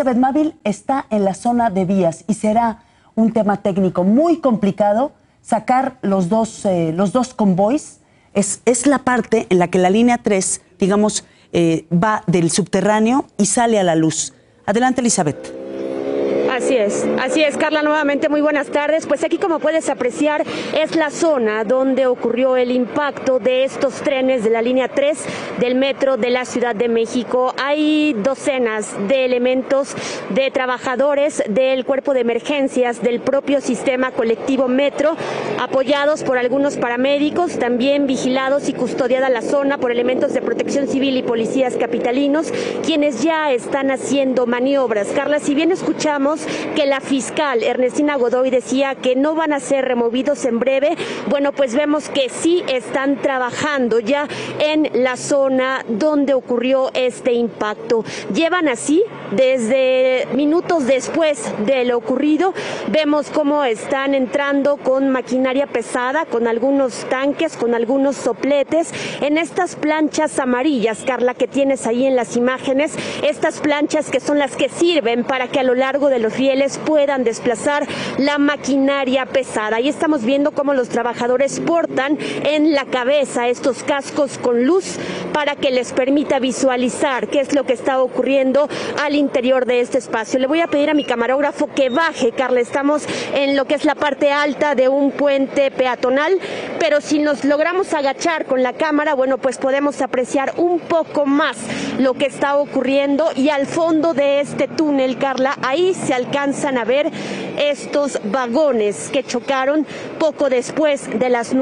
Elizabeth Mávil está en la zona de vías y será un tema técnico muy complicado sacar los dos convoys. Es la parte en la que la línea 3, digamos, va del subterráneo y sale a la luz. Adelante, Elizabeth. Así es, Carla, nuevamente muy buenas tardes. Pues aquí, como puedes apreciar, es la zona donde ocurrió el impacto de estos trenes de la línea 3 del metro de la Ciudad de México. Hay docenas de elementos, de trabajadores del cuerpo de emergencias del propio sistema colectivo metro, apoyados por algunos paramédicos, también vigilados y custodiada la zona por elementos de protección civil y policías capitalinos, quienes ya están haciendo maniobras. Carla, si bien escuchamos que la fiscal Ernestina Godoy decía que no van a ser removidos en breve, bueno, pues vemos que sí están trabajando ya en la zona donde ocurrió este impacto. Llevan así desde minutos después de lo ocurrido. Vemos cómo están entrando con maquinaria pesada, con algunos tanques, con algunos sopletes, en estas planchas amarillas, Carla, que tienes ahí en las imágenes, estas planchas que son las que sirven para que a lo largo de los rieles puedan desplazar la maquinaria pesada. Ahí estamos viendo cómo los trabajadores portan en la cabeza estos cascos con luz para que les permita visualizar qué es lo que está ocurriendo al interior de este espacio. Le voy a pedir a mi camarógrafo que baje, Carla. Estamos en lo que es la parte alta de un puente peatonal, pero si nos logramos agachar con la cámara, bueno, pues podemos apreciar un poco más lo que está ocurriendo, y al fondo de este túnel, Carla, ahí se alcanzan a ver estos vagones que chocaron poco después de las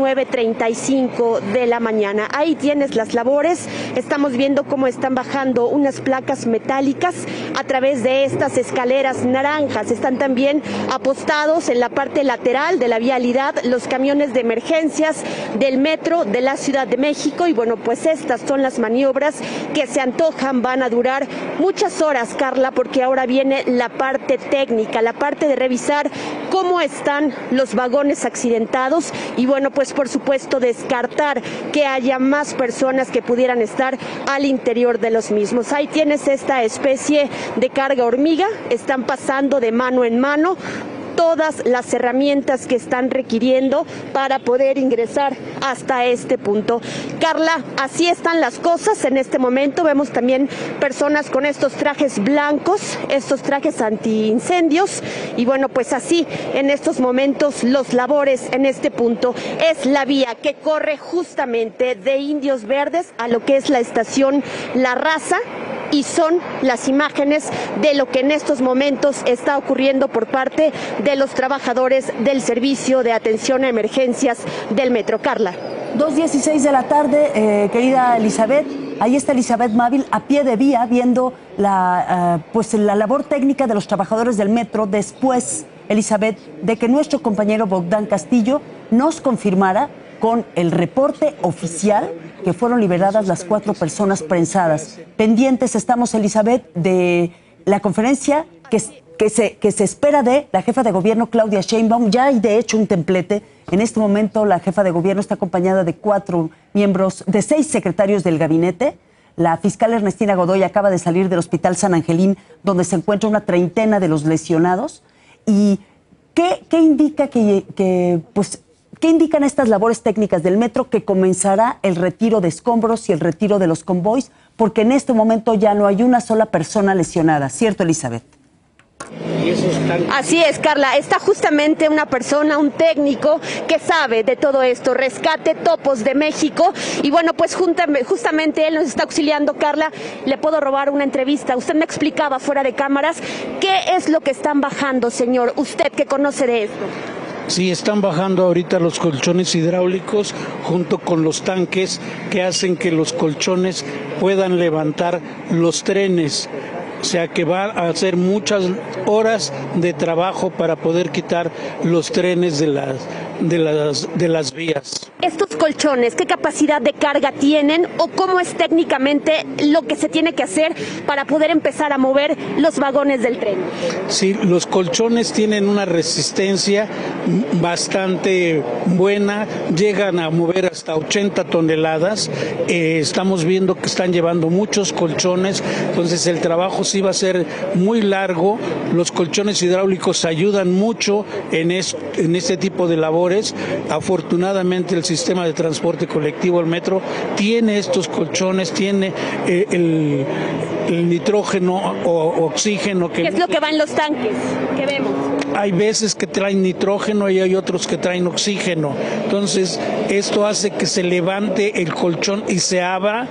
9:35 de la mañana. Ahí tienes las labores. Estamos viendo cómo están bajando unas placas metálicas a través de estas escaleras naranjas. Están también apostados en la parte lateral de la vialidad los camiones de emergencias del metro de la Ciudad de México, y bueno, pues estas son las maniobras que se antojan, van a durar muchas horas, Carla, porque ahora viene la parte técnica, la parte de revisar cómo están los vagones accidentados y, bueno, pues por supuesto descartar que haya más personas que pudieran estar al interior de los mismos. Ahí tienes esta especie de carga hormiga, están pasando de mano en mano todas las herramientas que están requiriendo para poder ingresar hasta este punto. Carla, así están las cosas en este momento. Vemos también personas con estos trajes blancos, estos trajes antiincendios, y bueno, pues así en estos momentos los labores en este punto. Es la vía que corre justamente de Indios Verdes a lo que es la estación La Raza, y son las imágenes de lo que en estos momentos está ocurriendo por parte de los trabajadores del servicio de atención a emergencias del metro. Carla. 2:16 de la tarde, querida Elizabeth. Ahí está Elizabeth Mávil a pie de vía viendo la labor técnica de los trabajadores del metro después, Elizabeth, de que nuestro compañero Bogdán Castillo nos confirmara con el reporte oficial que fueron liberadas las 4 personas prensadas. Pendientes estamos, Elizabeth, de la conferencia que se espera de la jefa de gobierno, Claudia Sheinbaum. Ya hay, de hecho, un templete. En este momento, la jefa de gobierno está acompañada de 4 miembros, de 6 secretarios del gabinete. La fiscal Ernestina Godoy acaba de salir del Hospital San Angelín, donde se encuentra una treintena de los lesionados. ¿Y qué indica ¿Qué indican estas labores técnicas del metro? Que comenzará el retiro de escombros y el retiro de los convoys, porque en este momento ya no hay una sola persona lesionada, ¿cierto, Elizabeth? Así es, Carla. Está justamente una persona, un técnico que sabe de todo esto, Rescate Topos de México, y bueno, pues justamente él nos está auxiliando. Carla, le puedo robar una entrevista. Usted me explicaba fuera de cámaras qué es lo que están bajando, señor, usted que conoce de esto. Sí, están bajando ahorita los colchones hidráulicos junto con los tanques que hacen que los colchones puedan levantar los trenes. O sea que va a hacer muchas horas de trabajo para poder quitar los trenes de de las vías. ¿Estos colchones qué capacidad de carga tienen o cómo es técnicamente lo que se tiene que hacer para poder empezar a mover los vagones del tren? Sí, los colchones tienen una resistencia bastante buena, llegan a mover hasta 80 toneladas. Estamos viendo que están llevando muchos colchones, entonces el trabajo sí va a ser muy largo. Los colchones hidráulicos ayudan mucho en este tipo de labores. Afortunadamente el sistema de transporte colectivo, el metro, tiene estos colchones, tiene el nitrógeno o oxígeno. ¿Qué es lo que va en los tanques que vemos? Hay veces que traen nitrógeno y hay otros que traen oxígeno. Entonces, esto hace que se levante el colchón y se abra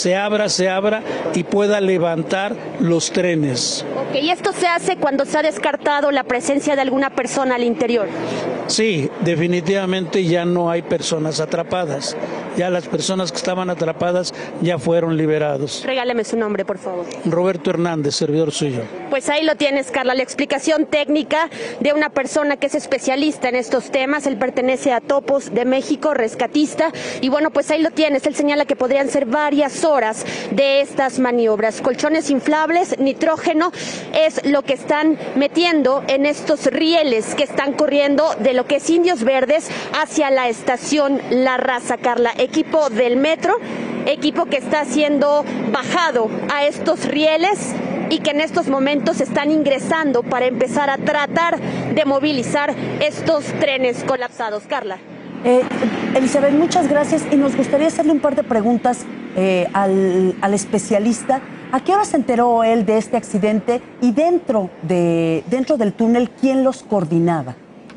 y pueda levantar los trenes. Ok, ¿y esto se hace cuando se ha descartado la presencia de alguna persona al interior? Sí, definitivamente ya no hay personas atrapadas. Ya las personas que estaban atrapadas ya fueron liberados. Regáleme su nombre, por favor. Roberto Hernández, servidor suyo. Pues ahí lo tienes, Carla, la explicación técnica de una persona que es especialista en estos temas. Él pertenece a Topos de México, rescatista, y bueno, pues ahí lo tienes. Él señala que podrían ser varias horas de estas maniobras. Colchones inflables, nitrógeno, es lo que están metiendo en estos rieles que están corriendo de lo que es Indios Verdes hacia la estación La Raza, Carla. Equipo del metro, equipo que está siendo bajado a estos rieles y que en estos momentos están ingresando para empezar a tratar de movilizar estos trenes colapsados. Carla. Elizabeth, muchas gracias y nos gustaría hacerle un par de preguntas al especialista. ¿A qué hora se enteró él de este accidente y dentro del túnel quién los coordinaba?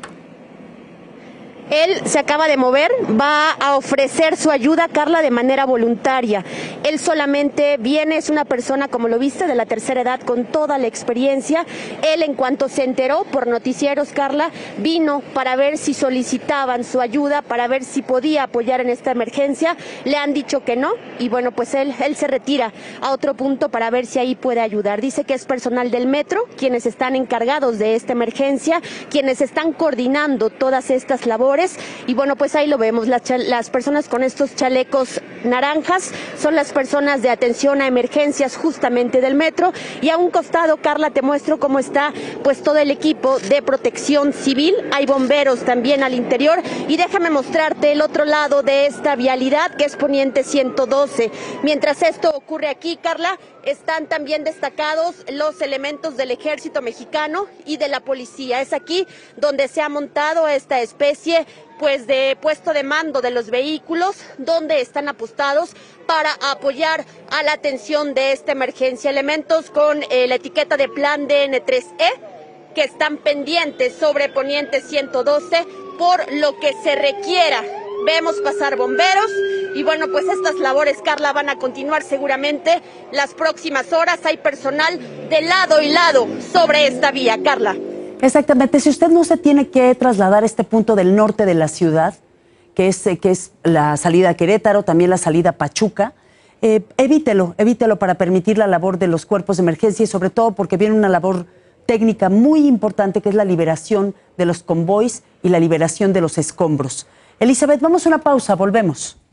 Él se acaba de mover, va a ofrecer su ayuda, Carla, de manera voluntaria. Él solamente viene, es una persona, como lo viste, de la tercera edad, con toda la experiencia. Él, en cuanto se enteró por noticieros, Carla, vino para ver si solicitaban su ayuda, para ver si podía apoyar en esta emergencia. Le han dicho que no, y bueno, pues él se retira a otro punto para ver si ahí puede ayudar. Dice que es personal del metro, quienes están encargados de esta emergencia, quienes están coordinando todas estas labores. Y bueno, pues ahí lo vemos, las personas con estos chalecos naranjas son las personas de atención a emergencias justamente del metro, y a un costado, Carla, te muestro cómo está pues todo el equipo de protección civil, hay bomberos también al interior, y déjame mostrarte el otro lado de esta vialidad que es Poniente 112. Mientras esto ocurre aquí, Carla, están también destacados los elementos del ejército mexicano y de la policía. Es aquí donde se ha montado esta especie pues de puesto de mando de los vehículos, donde están apostados para apoyar a la atención de esta emergencia. Elementos con la etiqueta de plan DN3E que están pendientes sobre Poniente 112 por lo que se requiera. Vemos pasar bomberos y bueno, pues estas labores, Carla, van a continuar seguramente las próximas horas. Hay personal de lado y lado sobre esta vía, Carla. Exactamente. Si usted no se tiene que trasladar a este punto del norte de la ciudad, que es la salida a Querétaro, también la salida a Pachuca, evítelo para permitir la labor de los cuerpos de emergencia y sobre todo porque viene una labor técnica muy importante que es la liberación de los convoys y la liberación de los escombros. Elizabeth, vamos a una pausa, volvemos.